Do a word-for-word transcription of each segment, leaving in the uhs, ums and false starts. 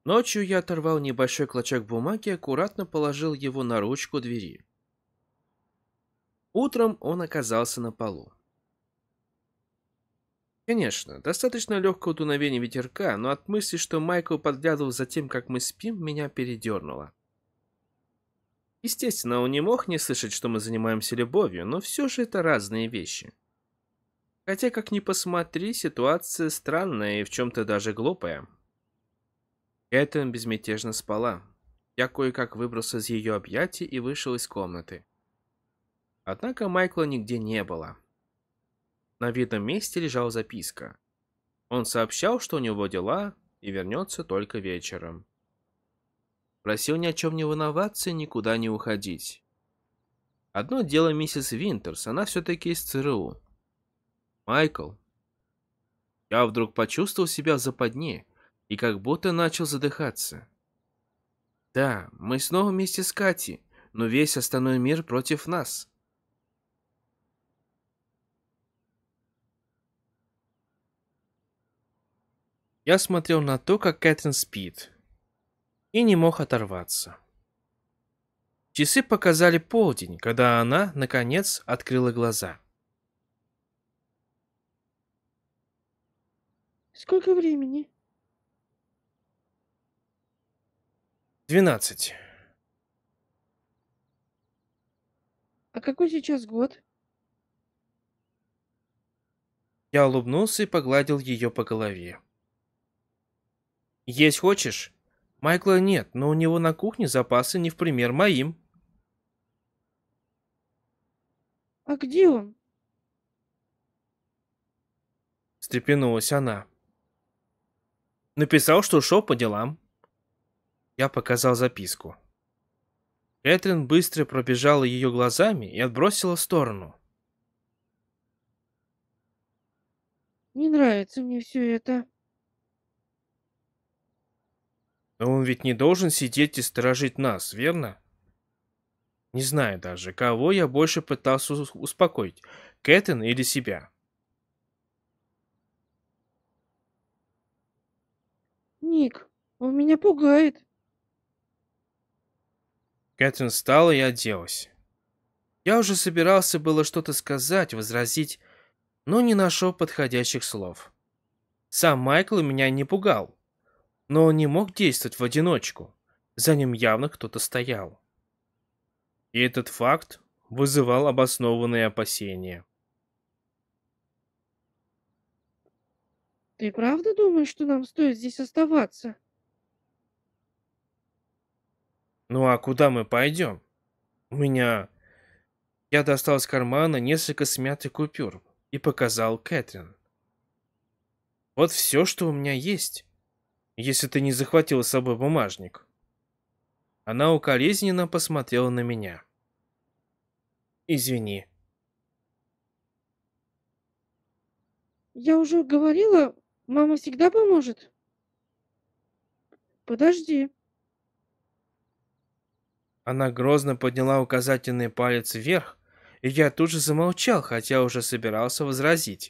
Ночью я оторвал небольшой клочок бумаги и аккуратно положил его на ручку двери. Утром он оказался на полу. Конечно, достаточно легкого дуновения ветерка, но от мысли, что Майкл подглядывал за тем, как мы спим, меня передернуло. Естественно, он не мог не слышать, что мы занимаемся любовью, но все же это разные вещи. Хотя, как ни посмотри, ситуация странная и в чем-то даже глупая. Кэтрин безмятежно спала. Я кое-как выбрался из ее объятий и вышел из комнаты. Однако Майкла нигде не было. На видном месте лежала записка. Он сообщал, что у него дела и вернется только вечером. Просил ни о чем не волноваться и никуда не уходить. Одно дело миссис Винтерс, она все-таки из ЦРУ. Майкл. Я вдруг почувствовал себя в западне и как будто начал задыхаться. Да, мы снова вместе с Катей, но весь остальной мир против нас. Я смотрел на то, как Кэтрин спит, и не мог оторваться. Часы показали полдень, когда она, наконец, открыла глаза. Сколько времени? Двенадцать. А какой сейчас год? Я улыбнулся и погладил ее по голове. Есть хочешь? Майкла нет, но у него на кухне запасы не в пример моим. А где он? Встрепенулась она. Написал, что ушел по делам. Я показал записку. Кэтрин быстро пробежала ее глазами и отбросила в сторону. Не нравится мне все это. Но он ведь не должен сидеть и сторожить нас, верно? Не знаю даже, кого я больше пытался ус- успокоить, Кэтрин или себя. Ник, он меня пугает. Кэтрин встала и оделась. Я уже собирался было что-то сказать, возразить, но не нашел подходящих слов. Сам Майкл меня не пугал, но он не мог действовать в одиночку. За ним явно кто-то стоял. И этот факт вызывал обоснованные опасения. Ты правда думаешь, что нам стоит здесь оставаться? Ну а куда мы пойдем? У меня... Я достал из кармана несколько смятых купюр и показал Кэтрин. Вот все, что у меня есть, если ты не захватил с собой бумажник. Она укоризненно посмотрела на меня. Извини. Я уже говорила, мама всегда поможет. Подожди. Она грозно подняла указательный палец вверх, и я тут же замолчал, хотя уже собирался возразить.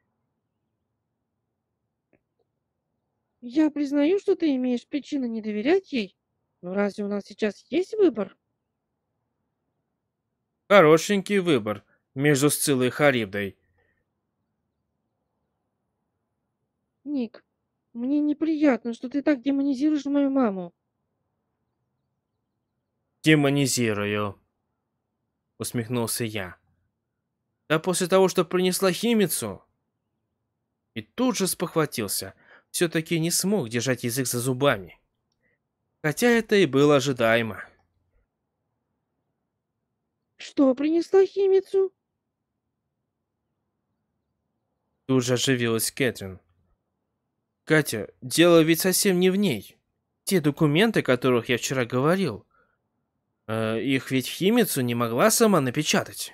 Я признаю, что ты имеешь причины не доверять ей. Но разве у нас сейчас есть выбор? Хорошенький выбор между Сциллой и Харибдой. Ник, мне неприятно, что ты так демонизируешь мою маму. Демонизирую, усмехнулся я. Да после того, что принесла химицу. И тут же спохватился. Все-таки не смог держать язык за зубами. Хотя это и было ожидаемо. Что принесла химицу? Тут же оживилась Кэтрин. Катя, дело ведь совсем не в ней. Те документы, о которых я вчера говорил, э, их ведь химицу не могла сама напечатать.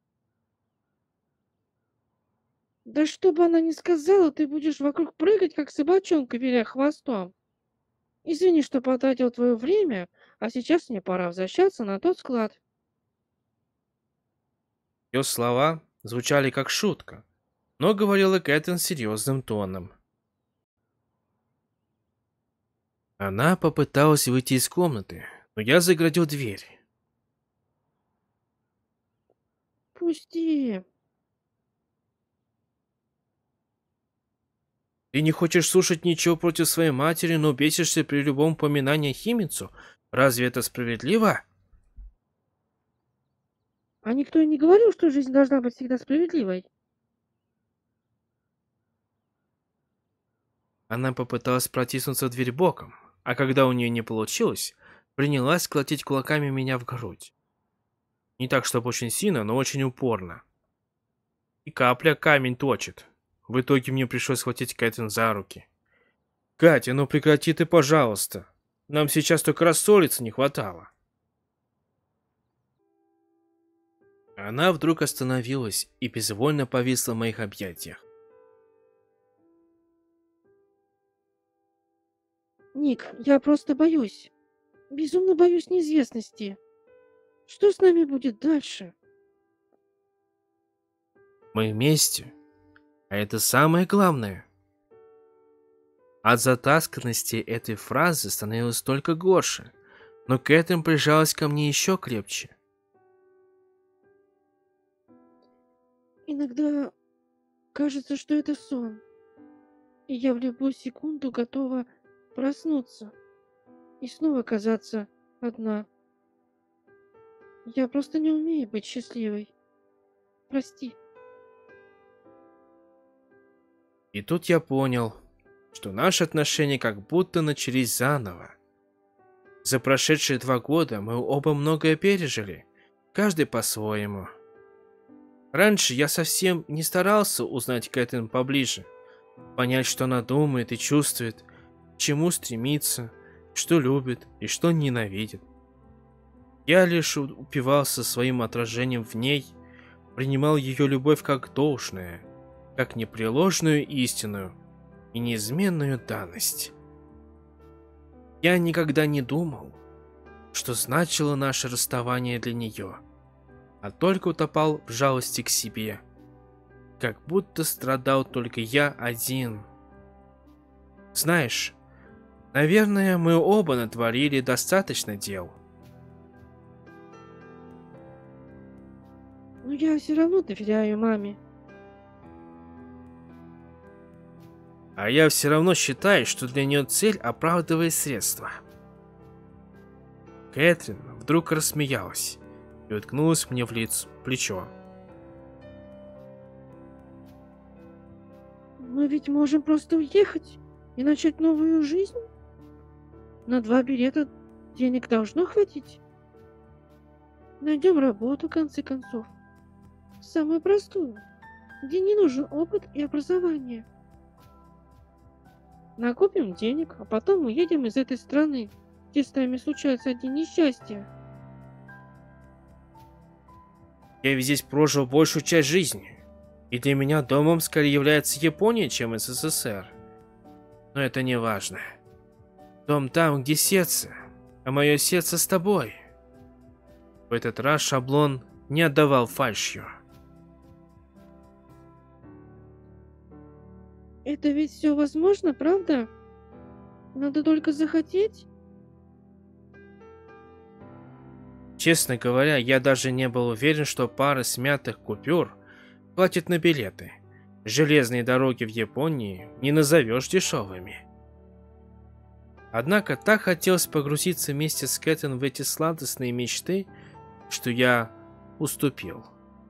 Да что бы она ни сказала, ты будешь вокруг прыгать, как собачонка, виляя хвостом. Извини, что потратил твое время, а сейчас мне пора возвращаться на тот склад. Ее слова звучали как шутка, но говорила Кэтрин серьезным тоном. Она попыталась выйти из комнаты, но я заградил дверь. Пусти. Ты не хочешь слушать ничего против своей матери, но бесишься при любом упоминании Химицу? Разве это справедливо? А никто и не говорил, что жизнь должна быть всегда справедливой. Она попыталась протиснуться в дверь боком, а когда у нее не получилось, принялась колотить кулаками меня в грудь. Не так, чтобы очень сильно, но очень упорно. И капля камень точит. В итоге мне пришлось схватить Кэтрин за руки. «Катя, ну прекрати ты, пожалуйста. Нам сейчас только рассориться не хватало». Она вдруг остановилась и безвольно повисла в моих объятиях. Ник, я просто боюсь. Безумно боюсь неизвестности. Что с нами будет дальше? Мы вместе. А это самое главное. От затасканности этой фразы становилось только горше, но Кэтрин прижалась ко мне еще крепче. Иногда кажется, что это сон. И я в любую секунду готова проснуться и снова оказаться одна. Я просто не умею быть счастливой. Прости. И тут я понял, что наши отношения как будто начались заново. За прошедшие два года мы оба многое пережили, каждый по-своему. Раньше я совсем не старался узнать Кэтрин поближе, понять, что она думает и чувствует, к чему стремится, что любит и что ненавидит. Я лишь упивался своим отражением в ней, принимал ее любовь как должное, как непреложную истину и неизменную данность. Я никогда не думал, что значило наше расставание для нее, а только утопал в жалости к себе, как будто страдал только я один. Знаешь, наверное, мы оба натворили достаточно дел. Но я все равно доверяю маме. А я все равно считаю, что для нее цель оправдывает средства. Кэтрин вдруг рассмеялась и уткнулась мне в лицо, плечо. Мы ведь можем просто уехать и начать новую жизнь. На два билета денег должно хватить. Найдем работу, в конце концов. Самую простую, где не нужен опыт и образование. Накопим денег, а потом уедем из этой страны, где с нами случаются одни несчастья. Я ведь здесь прожил большую часть жизни, и для меня домом скорее является Япония, чем СССР. Но это не важно. Дом там, где сердце, а мое сердце с тобой. В этот раз шаблон не отдавал фальшью. Это ведь все возможно, правда? Надо только захотеть. Честно говоря, я даже не был уверен, что пара смятых купюр хватит на билеты. Железные дороги в Японии не назовешь дешевыми. Однако так хотелось погрузиться вместе с Кэтрин в эти сладостные мечты, что я уступил.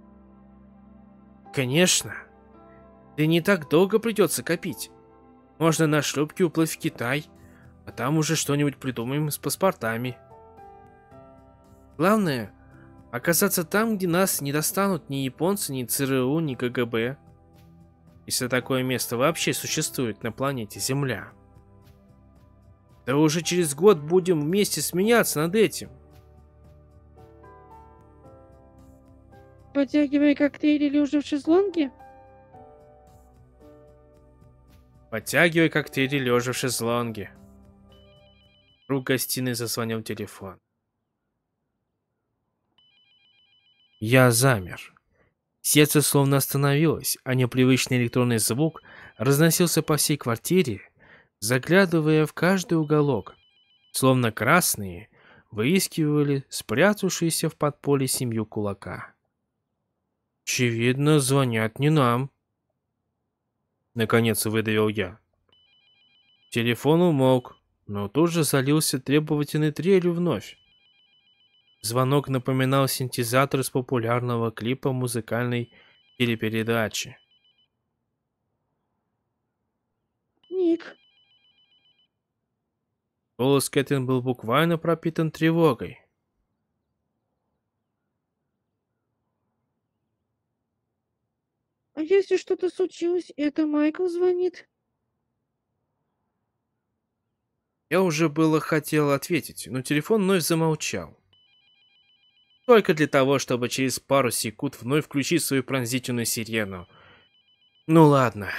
Конечно, да не так долго придется копить. Можно на шлюпке уплыть в Китай, а там уже что-нибудь придумаем с паспортами. Главное, оказаться там, где нас не достанут ни японцы, ни ЦРУ, ни КГБ. Если такое место вообще существует на планете Земля. Да уже через год будем вместе сменяться над этим. Потягивая коктейли лежа в шезлонге? Подтягивай коктейли лежа в шезлонге. Вдруг в гостиной зазвонил телефон. Я замер. Сердце словно остановилось, а непривычный электронный звук разносился по всей квартире, заглядывая в каждый уголок, словно красные выискивали спрятавшуюся в подполье семью кулака. «Очевидно, звонят не нам», — наконец выдавил я. Телефон умолк, но тут же залился требовательной трелью вновь. Звонок напоминал синтезатор из популярного клипа музыкальной телепередачи. Ник, Голос Кэтрин был буквально пропитан тревогой. а если что-то случилось, это Майкл звонит? Я уже было хотел ответить, но телефон вновь замолчал. Только для того, чтобы через пару секунд вновь включить свою пронзительную сирену. Ну ладно.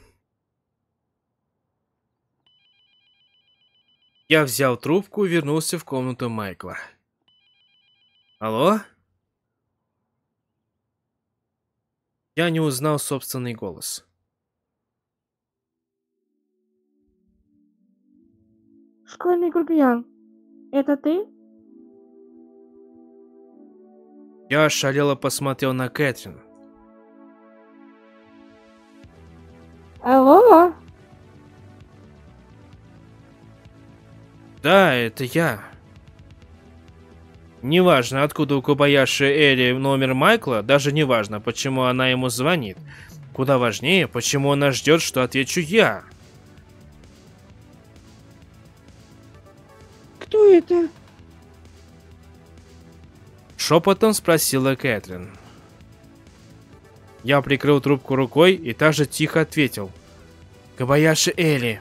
Я взял трубку и вернулся в комнату Майкла. Алло? Я не узнал собственный голос. Школьный грубиян, это ты? Я ошалело посмотрел на Кэтрин. Алло? Да, это я. Неважно, откуда у Кобаяши Эри номер Майкла, даже неважно, почему она ему звонит. Куда важнее, почему она ждет, что отвечу я. Кто это? Шепотом спросила Кэтрин. Я прикрыл трубку рукой и также тихо ответил. Кобаяши Эри.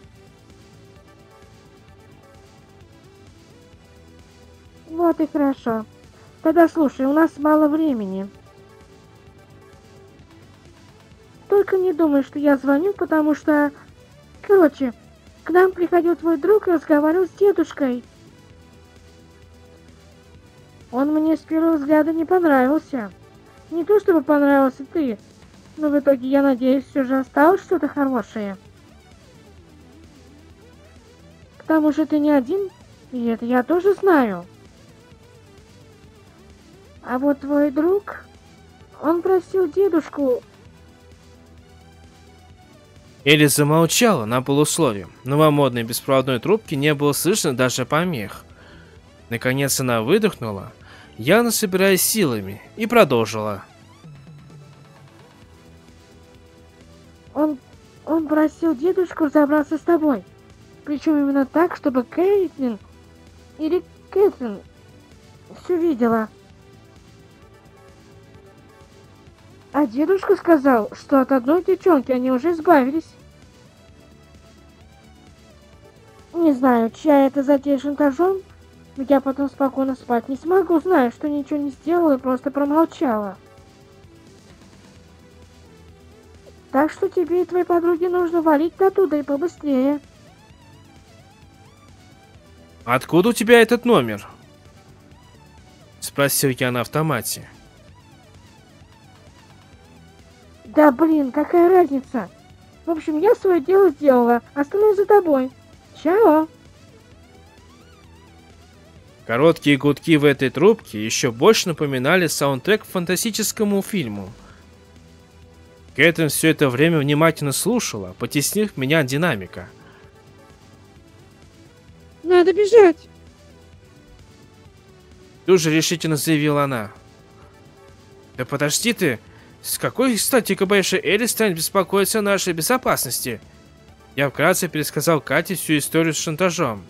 Вот и хорошо. Тогда слушай, у нас мало времени. Только не думай, что я звоню, потому что... Короче, к нам приходил твой друг и разговаривал с дедушкой. Он мне с первого взгляда не понравился. Не то чтобы понравился ты, но в итоге, я надеюсь, все же осталось что-то хорошее. К тому же ты не один, и это я тоже знаю. А вот твой друг, он просил дедушку... Элли замолчала на полуслове. Новомодной беспроводной трубки не было слышно даже помех. Наконец она выдохнула, явно собираясь силами, и продолжила. Он... он просил дедушку разобраться с тобой. Причем именно так, чтобы Кейтлин или Кэтрин все видела. А дедушка сказал, что от одной девчонки они уже избавились. Не знаю, чья это затея шантажом, но я потом спокойно спать не смогу, зная, что ничего не сделала и просто промолчала. Так что тебе и твоей подруге нужно валить оттуда и побыстрее. «Откуда у тебя этот номер?» Спросил я на автомате. Да блин, какая разница? В общем, я свое дело сделала, остальное за тобой. Чао. Короткие гудки в этой трубке еще больше напоминали саундтрек к фантастическому фильму. Кэтрин все это время внимательно слушала, потеснив меня от динамика. Надо бежать. Тут же решительно заявила она. Да подожди ты, с какой стати Кобаяши Эри станет беспокоиться о нашей безопасности? Я вкратце пересказал Кате всю историю с шантажом.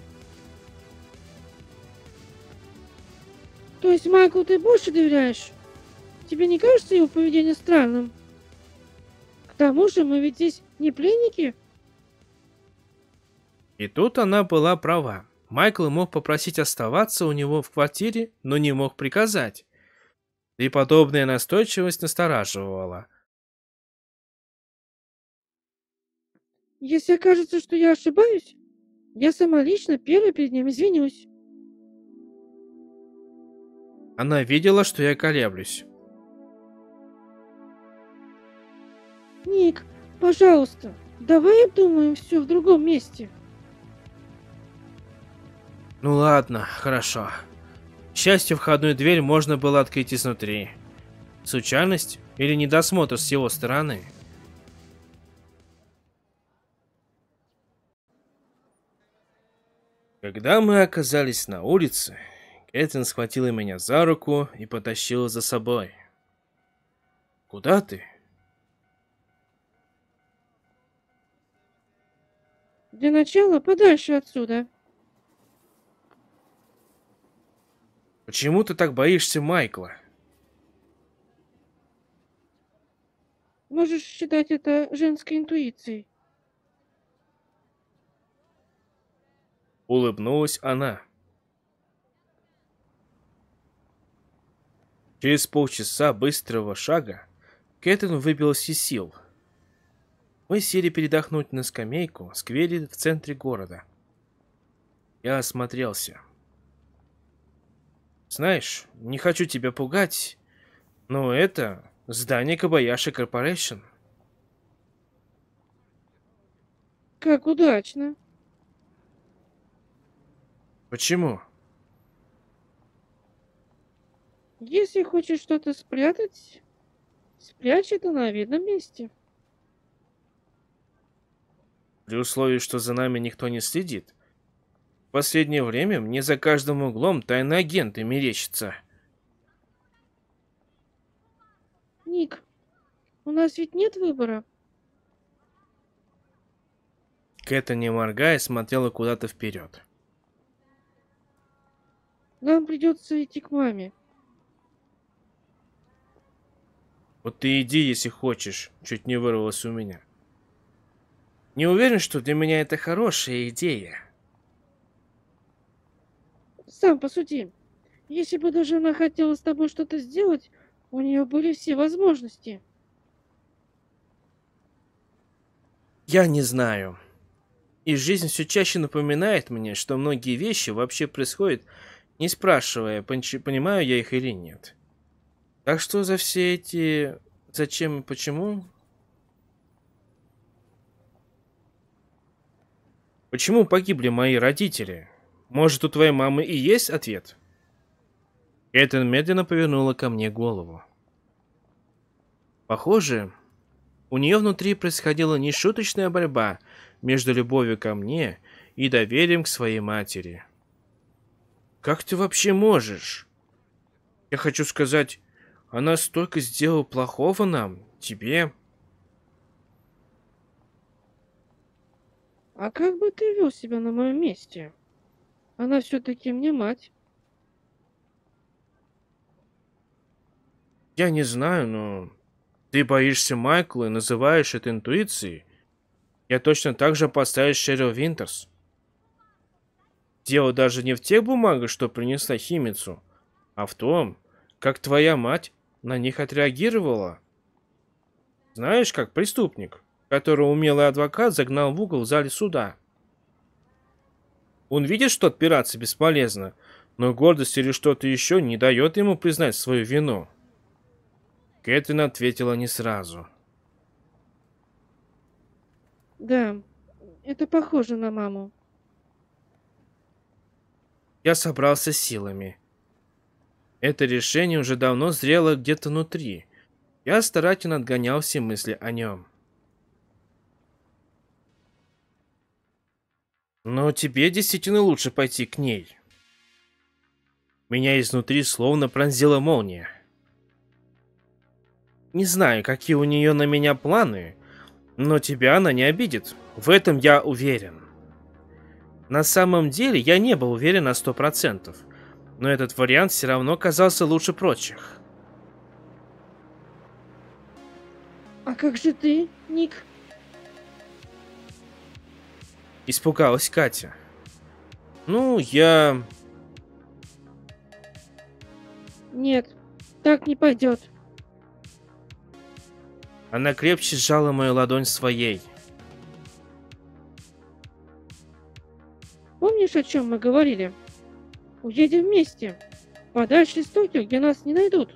То есть Майклу ты больше доверяешь? Тебе не кажется его поведение странным? К тому же мы ведь здесь не пленники. И тут она была права. Майкл мог попросить оставаться у него в квартире, но не мог приказать. И подобная настойчивость настораживала. Если окажется, что я ошибаюсь, я сама лично первой перед ним извинюсь. Она видела, что я колеблюсь. Ник, пожалуйста, давай обдумаем все в другом месте. Ну ладно, хорошо. К счастью, входную дверь можно было открыть изнутри. Случайность или недосмотр с его стороны? Когда мы оказались на улице, Кэтрин схватила меня за руку и потащила за собой. «Куда ты?» Для начала подальше отсюда. «Почему ты так боишься Майкла?» Можешь считать это женской интуицией. Улыбнулась она. Через полчаса быстрого шага Кэтрин выбилась из сил. Мы сели передохнуть на скамейку в сквере в центре города. Я осмотрелся. Знаешь, не хочу тебя пугать, но это здание Кобаяши Корпорейшн. Как удачно. Почему? Если хочешь что-то спрятать, спрячь это на видном месте. При условии, что за нами никто не следит. В последнее время мне за каждым углом тайные агенты мерещатся. Ник, у нас ведь нет выбора. Кэта, не моргая, смотрела куда-то вперед. Нам придется идти к маме. Вот ты иди, если хочешь, чуть не вырвалось у меня. Не уверен, что для меня это хорошая идея. Сам посуди. Если бы даже она хотела с тобой что-то сделать, у нее были все возможности. Я не знаю. И жизнь все чаще напоминает мне, что многие вещи вообще происходят, не спрашивая, понч- понимаю я их или нет. Так что за все эти зачем и почему? Почему погибли мои родители? Может, у твоей мамы и есть ответ? Кэтрин медленно повернула ко мне голову. Похоже, у нее внутри происходила нешуточная борьба между любовью ко мне и доверием к своей матери. Как ты вообще можешь? Я хочу сказать, она столько сделала плохого нам, тебе. А как бы ты вел себя на моем месте? Она все-таки мне мать. Я не знаю, но ты боишься Майкла и называешь это интуицией. Я точно так же опасаюсь Шерил Винтерс. Дело даже не в тех бумагах, что принесла Химицу, а в том, как твоя мать на них отреагировала. Знаешь, как преступник, которого умелый адвокат загнал в угол в зале суда. Он видит, что отпираться бесполезно, но гордость или что-то еще не дает ему признать свою вину. Кэтрин ответила не сразу. Да, это похоже на маму. Я собрался силами. Это решение уже давно зрело где-то внутри. Я старательно отгонял все мысли о нем. Но тебе действительно лучше пойти к ней. Меня изнутри словно пронзила молния. Не знаю, какие у нее на меня планы, но тебя она не обидит. В этом я уверен. На самом деле я не был уверен на сто процентов, но этот вариант все равно казался лучше прочих. А как же ты, Ник? Испугалась Катя. Ну, я... Нет, так не пойдет. Она крепче сжала мою ладонь своей. Помнишь, о чем мы говорили? Уедем вместе. Подальше из Токио, где нас не найдут.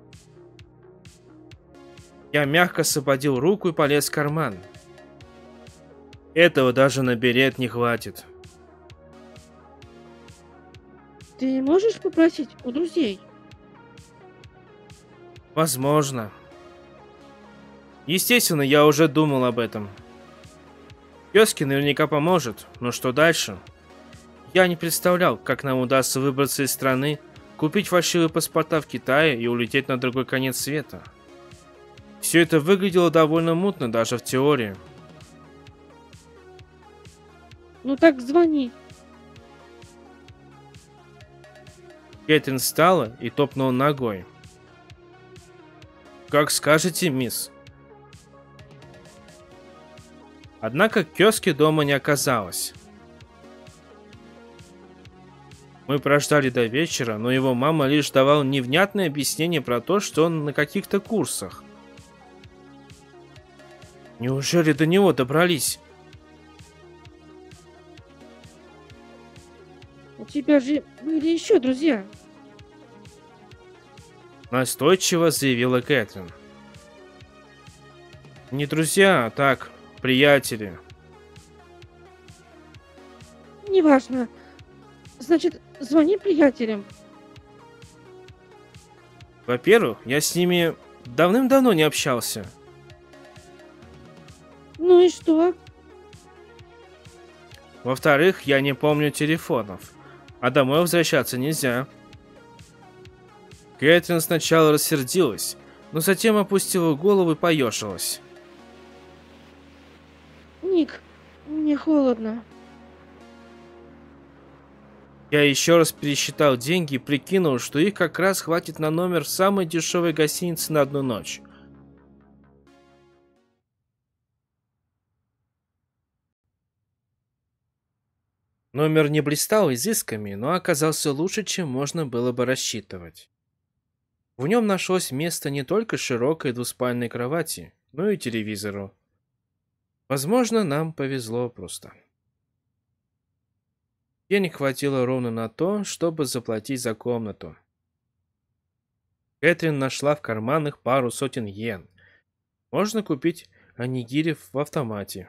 Я мягко освободил руку и полез в карман. Этого даже на билет не хватит. ты не можешь попросить у друзей? Возможно. Естественно, я уже думал об этом. Киоски наверняка поможет, но что дальше? Я не представлял, как нам удастся выбраться из страны, купить фальшивые паспорта в Китае и улететь на другой конец света. Все это выглядело довольно мутно даже в теории. Ну так звони. Кэтрин встала и топнула ногой. «Как скажете, мисс». Однако Кёски дома не оказалось. Мы прождали до вечера, но его мама лишь давала невнятное объяснение про то, что он на каких-то курсах. Неужели до него добрались? У тебя же были еще друзья. Настойчиво заявила Кэтрин. Не друзья, а так, приятели. Неважно. Значит, звони приятелям. Во-первых, я с ними давным-давно не общался. Ну и что? Во-вторых, я не помню телефонов, а домой возвращаться нельзя. Кэтрин сначала рассердилась, но затем опустила голову и поёшилась. Ник, мне холодно. Я еще раз пересчитал деньги и прикинул, что их как раз хватит на номер в самой дешевой гостинице на одну ночь. Номер не блистал изысками, но оказался лучше, чем можно было бы рассчитывать. В нем нашлось место не только широкой двуспальной кровати, но и телевизору. Возможно, нам повезло просто. Денег хватило ровно на то, чтобы заплатить за комнату. Кэтрин нашла в карманах пару сотен йен. Можно купить онигири в автомате.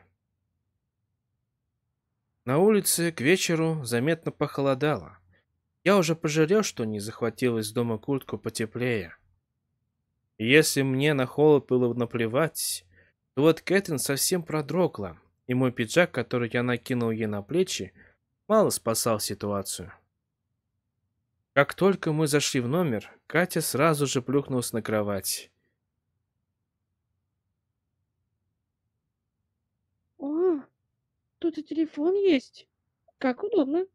На улице к вечеру заметно похолодало. Я уже пожалел, что не захватил из дома куртку потеплее. И если мне на холод было наплевать, то вот Кэтрин совсем продрогла, и мой пиджак, который я накинул ей на плечи, мало спасал ситуацию. Как только мы зашли в номер, Катя сразу же плюхнулась на кровать. О, тут и телефон есть. Как удобно.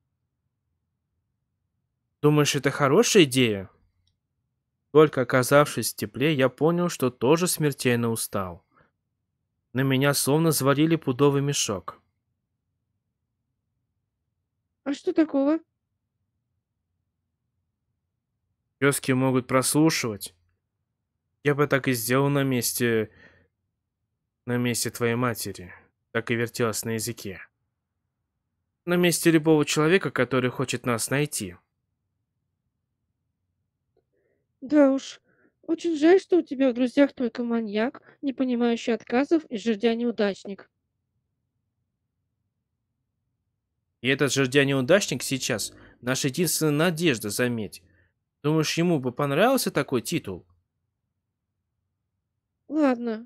Думаешь, это хорошая идея? Только оказавшись в тепле, я понял, что тоже смертельно устал. На меня словно взвалили пудовый мешок. А что такого? Тёзки могут прослушивать. Я бы так и сделал на месте... на месте твоей матери. Так и вертелась на языке. На месте любого человека, который хочет нас найти. Да уж. Очень жаль, что у тебя в друзьях только маньяк, не понимающий отказов и жердя-неудачник. И этот жердя-неудачник сейчас наша единственная надежда, заметь. Думаешь, ему бы понравился такой титул? Ладно.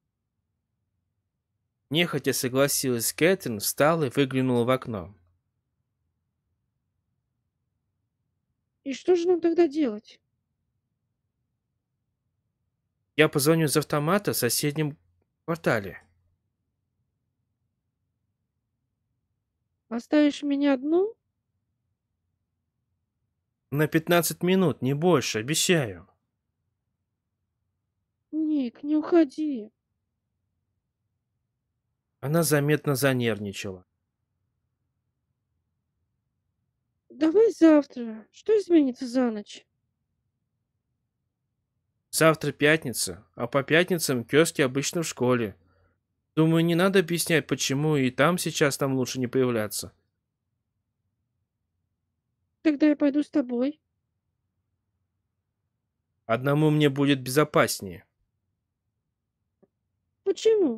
Нехотя согласилась Кэтрин, встала и выглянула в окно. И что же нам тогда делать? Я позвоню из автомата в соседнем квартале. Оставишь меня одну? На пятнадцать минут, не больше, обещаю. Ник, не уходи. Она заметно занервничала. Давай завтра. Что изменится за ночь? Завтра пятница, а по пятницам киоски обычно в школе. Думаю, не надо объяснять, почему и там сейчас нам лучше не появляться. Тогда я пойду с тобой. Одному мне будет безопаснее. Почему?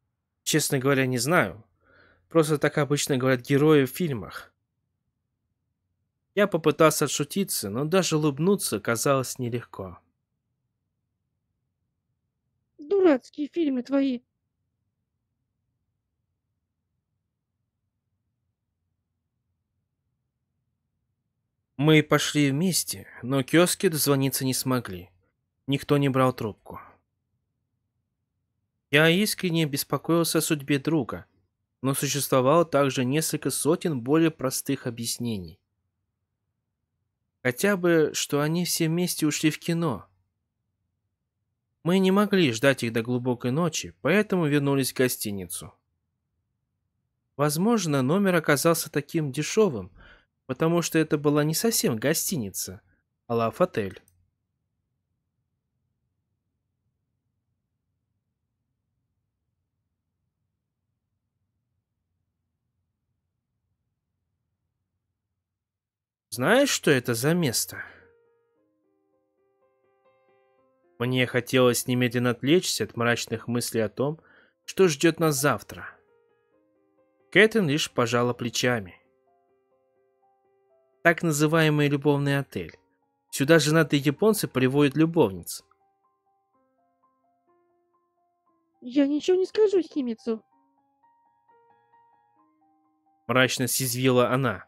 Честно говоря, не знаю. Просто так обычно говорят герои в фильмах. Я попытался отшутиться, но даже улыбнуться казалось нелегко. Дурацкие фильмы твои. Мы пошли вместе, но киоски дозвониться не смогли. Никто не брал трубку. Я искренне беспокоился о судьбе друга, но существовало также несколько сотен более простых объяснений. Хотя бы, что они все вместе ушли в кино. Мы не могли ждать их до глубокой ночи, поэтому вернулись в гостиницу. Возможно, номер оказался таким дешевым, потому что это была не совсем гостиница, а лав-отель. Знаешь, что это за место? Мне хотелось немедленно отвлечься от мрачных мыслей о том, что ждет нас завтра. Кэтрин лишь пожала плечами. Так называемый любовный отель. Сюда женатые японцы приводят любовниц. Я ничего не скажу Химицу. Мрачно съязвила она.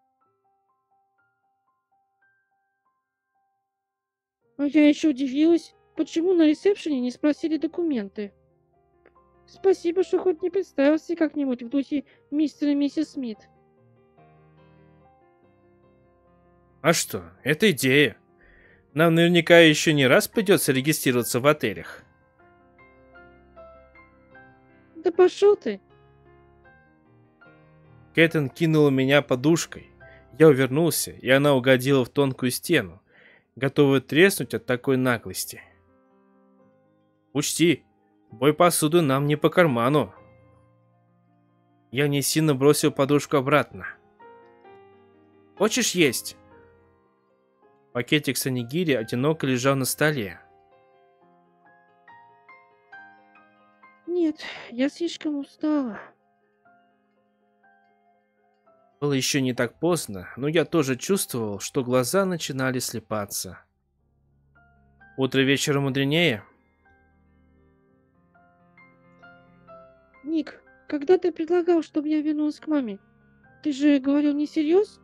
А я еще удивилась, почему на ресепшене не спросили документы. Спасибо, что хоть не представился как-нибудь в духе мистера и миссис Смит. А что, это идея. Нам наверняка еще не раз придется регистрироваться в отелях. Да пошел ты. Кэтрин кинула меня подушкой. Я увернулся, и она угодила в тонкую стену, готовая треснуть от такой наглости. Учти, бой посуды нам не по карману. Я не сильно бросил подушку обратно. Хочешь есть? Пакетик с онигири одиноко лежал на столе. Нет, я слишком устала. Было еще не так поздно, но я тоже чувствовал, что глаза начинали слепаться. Утро вечера мудренее. Ник, когда ты предлагал, чтобы я вернулась к маме, ты же говорил не всерьез?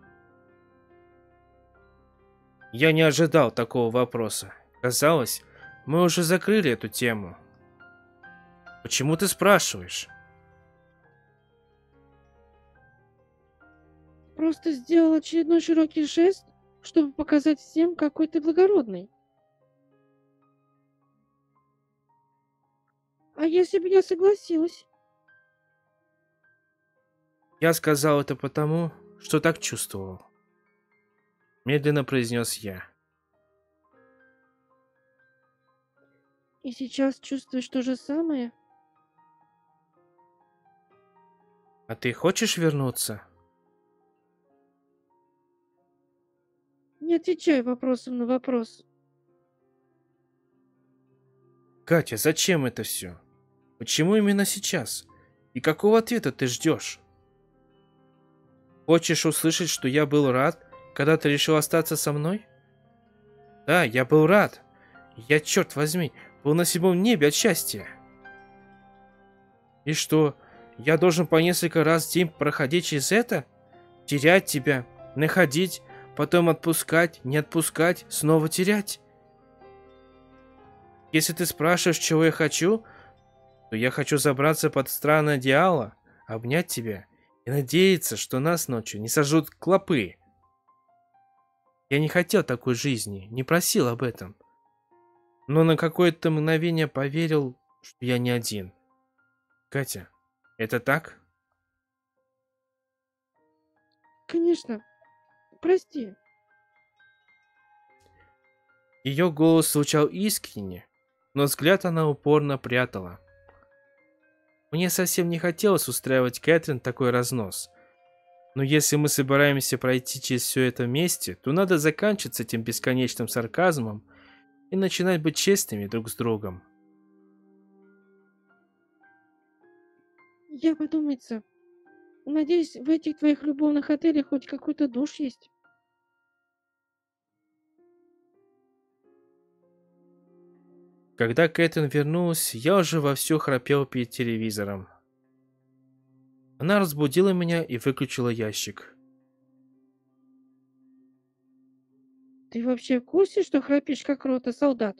Я не ожидал такого вопроса. Казалось, мы уже закрыли эту тему. Почему ты спрашиваешь? Просто сделал очередной широкий жест, чтобы показать всем, какой ты благородный. А если бы я согласилась? Я сказал это потому, что так чувствовал. Медленно произнес я. И сейчас чувствуешь то же самое? А ты хочешь вернуться? Не отвечай вопросом на вопрос. Катя, зачем это все? Почему именно сейчас? И какого ответа ты ждешь? Хочешь услышать, что я был рад, когда ты решил остаться со мной? Да, я был рад. Я, черт возьми, был на седьмом небе от счастья. И что, я должен по несколько раз в день проходить через это? Терять тебя, находить, потом отпускать, не отпускать, снова терять? Если ты спрашиваешь, чего я хочу, то я хочу забраться под странное одеяло, обнять тебя и надеяться, что нас ночью не сожрут клопы. Я не хотел такой жизни, не просил об этом. Но на какое-то мгновение поверил, что я не один. Катя, это так? Конечно. Прости. Ее голос звучал искренне, но взгляд она упорно прятала. Мне совсем не хотелось устраивать Кэтрин такой разнос. Но если мы собираемся пройти через все это вместе, то надо заканчивать с этим бесконечным сарказмом и начинать быть честными друг с другом. Я подумается. Надеюсь, в этих твоих любовных отелях хоть какой-то душ есть. Когда Кэтрин вернулась, я уже вовсю храпел перед телевизором. Она разбудила меня и выключила ящик. Ты вообще в курсе, что храпишь как рота солдат?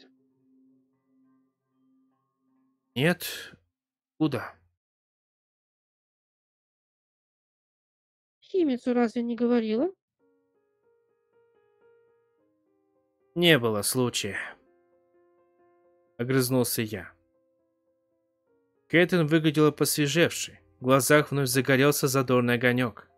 Нет, куда? Химицу разве не говорила? Не было случая. Огрызнулся я. Кэтрин выглядела посвежевшей. В глазах вновь загорелся задорный огонек.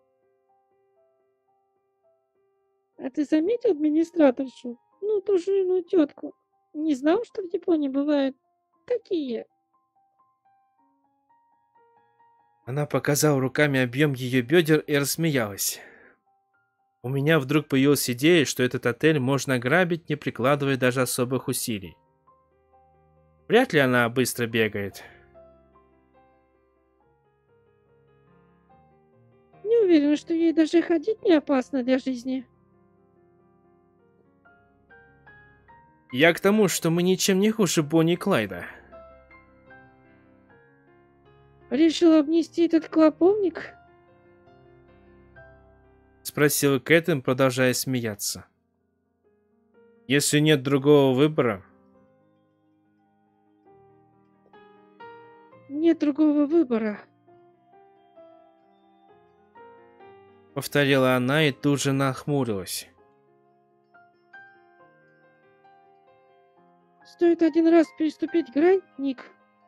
А ты заметил администраторшу? Ну, ту жирную тетку. Не знал, что в Японии бывают такие. Она показала руками объем ее бедер и рассмеялась. У меня вдруг появилась идея, что этот отель можно ограбить, не прикладывая даже особых усилий. Вряд ли она быстро бегает. Не уверена, что ей даже ходить не опасно для жизни. Я к тому, что мы ничем не хуже Бонни и Клайда. Решил обнести этот клоповник? Спросила Кэтрин, продолжая смеяться. Если нет другого выбора... Нет другого выбора. Повторила она и тут же нахмурилась. Стоит один раз переступить грань, Ник.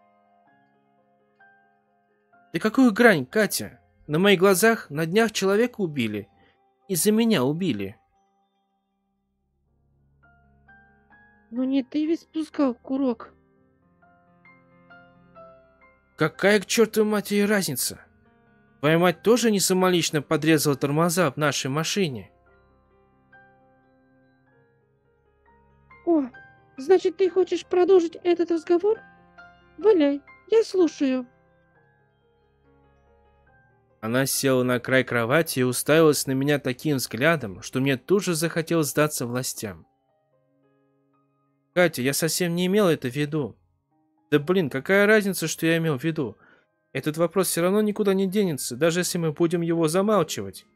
Да какую грань, Катя? На моих глазах на днях человека убили. Из-за меня убили. Но не ты ведь спускал курок. Какая к чертовой матери разница? Твоя мать тоже не самолично подрезала тормоза в нашей машине. О, значит, ты хочешь продолжить этот разговор? Валяй, я слушаю. Она села на край кровати и уставилась на меня таким взглядом, что мне тут же захотелось сдаться властям. Катя, я совсем не имел это в виду. Да блин, какая разница, что я имел в виду? Этот вопрос все равно никуда не денется, даже если мы будем его замалчивать.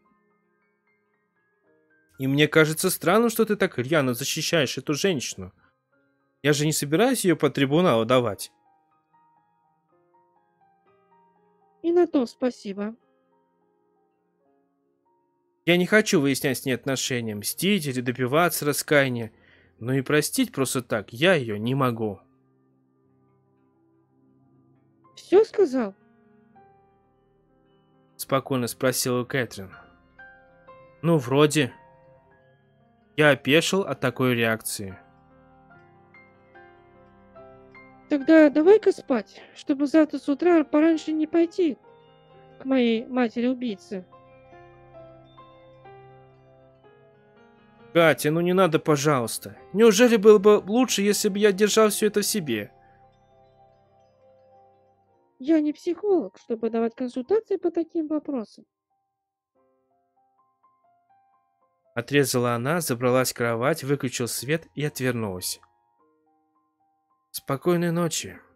И мне кажется странным, что ты так рьяно защищаешь эту женщину. Я же не собираюсь ее по трибуналу давать. И на том спасибо. Я не хочу выяснять с ней отношения, мстить или добиваться раскаяния, но и простить просто так я ее не могу. Все сказал? Спокойно спросила Кэтрин. Ну, вроде. Я опешил от такой реакции. Тогда давай-ка спать, чтобы завтра с утра пораньше не пойти к моей матери-убийце. Катя, ну не надо, пожалуйста. Неужели было бы лучше, если бы я держал все это в себе? Я не психолог, чтобы давать консультации по таким вопросам. Отрезала она, забралась в кровать, выключила свет и отвернулась. Спокойной ночи.